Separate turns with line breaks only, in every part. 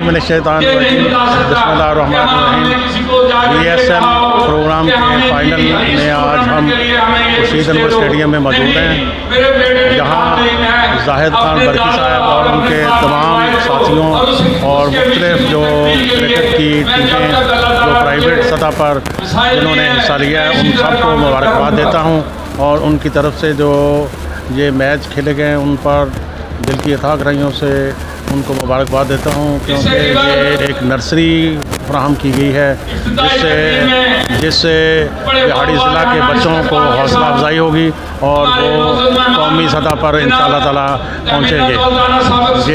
BSL programme के final में आज हम खुर्शीद अनवर स्टेडियम में मौजूद हैं, जहां जाहिद खान बरकी साहब और उनके तमाम साथियों और मुख्तलिफ जो क्रिकेट की टीमें जो प्राइवेट सतह पर जिन्होंने हिस्सा लिया है उन सबको मुबारकबाद देता हूं और उनकी तरफ से जो ये मैच खेले गए उन पर दिल की अथाह गहराइयों से उनको मुबारकबाद देता हूँ, क्योंकि ये एक नर्सरी फराहम की गई है जिससे बिहाड़ी ज़िला के बच्चों को हौसला अफजाई होगी और वो कौमी सतह पर इंशाअल्लाह ताला पहुँचेंगे।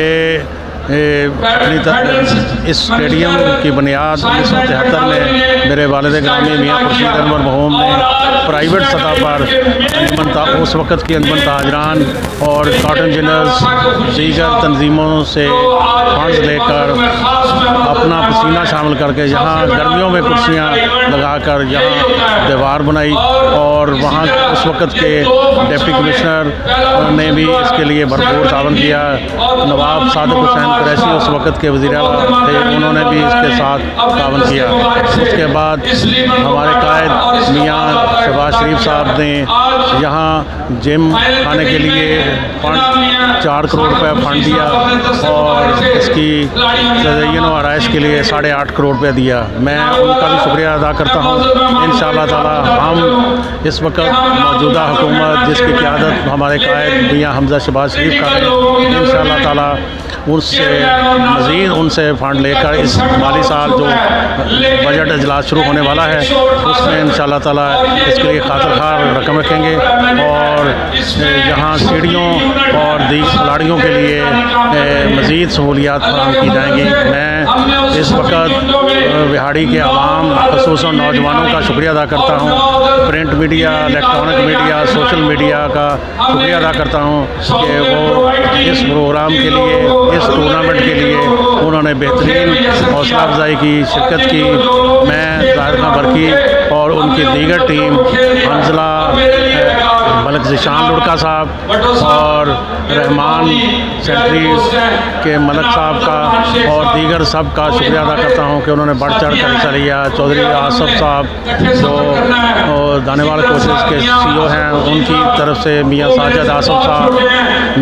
इस स्टेडियम की बुनियाद 1973 में मेरे वालिद ग्रामी मियाँ खुर्शीद अनवर मरहूम ने प्राइवेट सतह पर उस वक़्त की अंजुमन ताजरान और कॉटन जिनर्स दीगर तंजीमों से फंड्स लेकर अपना पसीना शामिल करके यहाँ गर्मियों में कुर्सियाँ लगाकर यहाँ दीवार बनाई और वहाँ उस वक़्त के डिप्टी कमिश्नर ने भी इसके लिए भरपूर तावन किया। नवाब सादिक हुसैन कुरैशी उस वक़्त के वज़ीर आला थे, उन्होंने भी इसके साथ तावन किया। उसके बाद हमारे कायद मियाँ शहबाज शरीफ साहब ने यहाँ जिम खाने के लिए फंड 4 करोड़ रुपये फंड दिया और इसकी तज़य्युन व आराइश के लिए 8.5 करोड़ रुपये दिया। मैं उनका भी शुक्रिया अदा करता हूँ। इंशाअल्लाह ताला हम इस वक्त मौजूदा हुकूमत जिसकी क़यादत हमारे कायद मियाँ हमजा शहबाज शरीफ का है, इंशाअल्लाह ताला उससे मज़ीद उनसे फ़ंड लेकर इस माली साल जो बजट इजलास शुरू होने वाला है उसमें इंशाअल्लाह ताला इसके लिए खातिर रकम रखेंगे और यहाँ सीढ़ियों और दी खिलाड़ियों के लिए मज़ीद सहूलियात फराहम की जाएंगी। मैं इस वक्त बिहाड़ी के आवाम ख़ुसूसन नौजवानों का शुक्रिया अदा करता हूँ, print media, electronic media, social media का शुक्रिया अदा करता हूँ कि वो इस प्रोग्राम के लिए, इस टूर्नामेंट के लिए उन्होंने बेहतरीन हौसला अफजाई की, शिरकत की। मैं जाहिद खान बरकी और उनकी दीगर टीम हंजला मलिक ज़ीशान लुड़का साहब और रहमान सेंट्री के मलिक साहब का और दीगर सब का शुक्रिया अदा करता हूँ कि उन्होंने बढ़ चढ़ कर हिस्सा लिया। चौधरी आसफ साहब जो दानेवाल कोचेज़ के CEO हैं, उनकी तरफ से मियाँ साजिद आसफ साहब,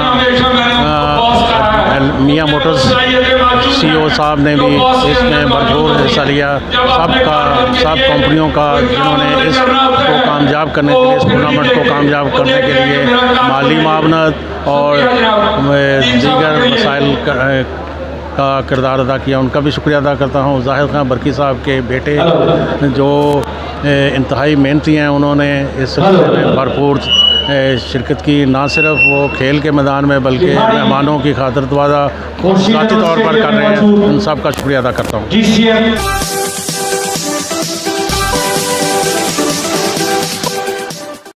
मियाँ मोटर्स CEO साहब ने भी इसमें भरपूर हिस्सा लिया। सब कंपनियों का जिन्होंने इसको कामयाब करने के लिए, इस टूर्नामेंट को कामयाब करने के लिए माली मावनत और दीगर मसाइल का किरदार अदा किया, उनका भी शुक्रिया अदा करता हूँ। जाहिद खान बरकी साहब के बेटे जो इंतहाई मेहनती हैं, उन्होंने इस सिलसिले में भरपूर शिरकत की, ना सिर्फ वो खेल के मैदान में बल्कि मेहमानों की खातिर ज़ाती तौर पर कर रहे हैं। उन सब का शुक्रिया अदा करता हूँ।